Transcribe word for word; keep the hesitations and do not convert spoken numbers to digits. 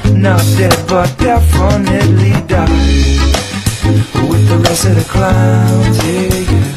Not dead, but definitely died with the rest of the clowns, yeah, yeah.